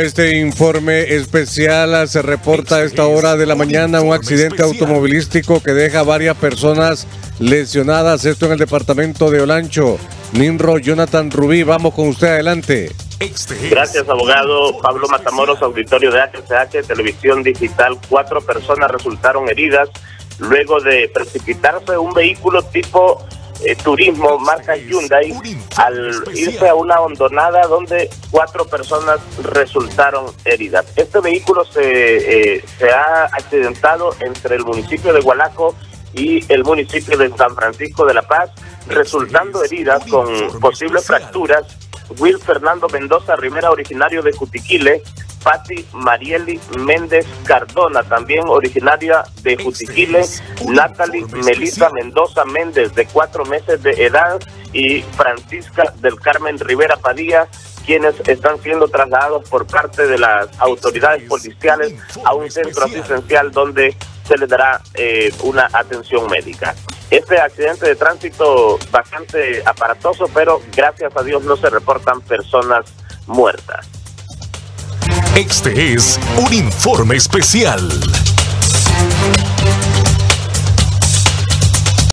Este informe especial se reporta a esta hora de la mañana un accidente automovilístico que deja a varias personas lesionadas. Esto en el departamento de Olancho. Ninro Jonathan Rubí, vamos con usted, adelante. Gracias, abogado. Pablo Matamoros, auditorio de HCH, Televisión Digital. 4 personas resultaron heridas luego de precipitarse un vehículo tipo turismo marca Hyundai al irse a una hondonada donde 4 personas resultaron heridas. Este vehículo se ha accidentado entre el municipio de Gualaco y el municipio de San Francisco de la Paz, resultando heridas con posibles fracturas Will Fernando Mendoza Rivera, originario de Jutiquile; Patti Marieli Méndez Cardona, también originaria de Jutiquile; Natalie Melissa Mendoza Méndez, de 4 meses de edad; y Francisca del Carmen Rivera Padilla, quienes están siendo trasladados por parte de las autoridades policiales a un centro asistencial donde se les dará una atención médica. Este accidente de tránsito bastante aparatoso, pero gracias a Dios no se reportan personas muertas. Este es un informe especial.